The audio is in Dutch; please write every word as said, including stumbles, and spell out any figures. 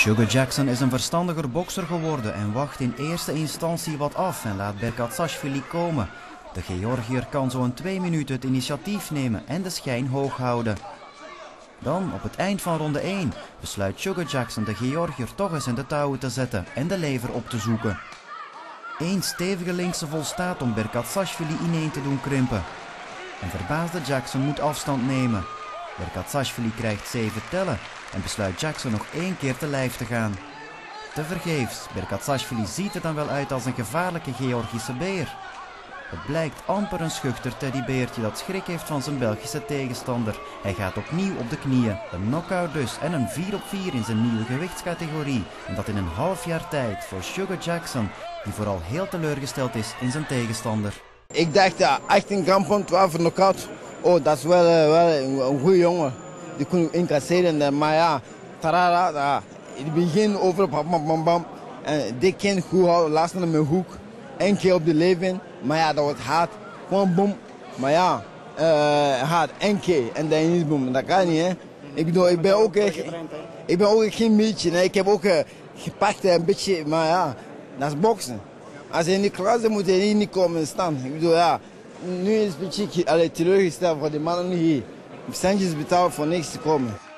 Sugar Jackson is een verstandiger bokser geworden en wacht in eerste instantie wat af en laat Berkatsashvili komen. De Georgiër kan zo in twee minuten het initiatief nemen en de schijn hoog houden. Dan, op het eind van ronde één, besluit Sugar Jackson de Georgiër toch eens in de touwen te zetten en de lever op te zoeken. Eén stevige linkse volstaat om Berkatsashvili ineen te doen krimpen. Een verbaasde Jackson moet afstand nemen. Berkatsashvili krijgt zeven tellen en besluit Jackson nog één keer te lijf te gaan. Tevergeefs, Berkatsashvili ziet er dan wel uit als een gevaarlijke Georgische beer. Het blijkt amper een schuchter teddybeertje dat schrik heeft van zijn Belgische tegenstander. Hij gaat opnieuw op de knieën. Een knockout dus en een vier op vier in zijn nieuwe gewichtscategorie. En dat in een half jaar tijd voor Sugar Jackson, die vooral heel teleurgesteld is in zijn tegenstander. Ik dacht ja, achttien kampen, twaalf knockout. Oh, dat is wel, uh, wel een goede jongen. Die kon incasseren, maar ja, tarara, ja. In het begin over bam bam bam bam. En dit kind goed houden, laatst naar mijn hoek. Eén keer op de leven, maar ja, dat wordt hard. Gewoon boom. Maar ja, uh, hard, één keer en dan niet boom. Dat kan niet, hè. Ik bedoel, ik ben ook, uh, ik ben ook geen beetje, hè. Ik heb ook uh, gepakt een beetje, maar ja, dat is boksen. Als je niet klaar is, moet je hier niet komen staan. Ik bedoel, ja, nu is het een beetje teleurgesteld voor de mannen hier. Centjes betaald voor niks te komen.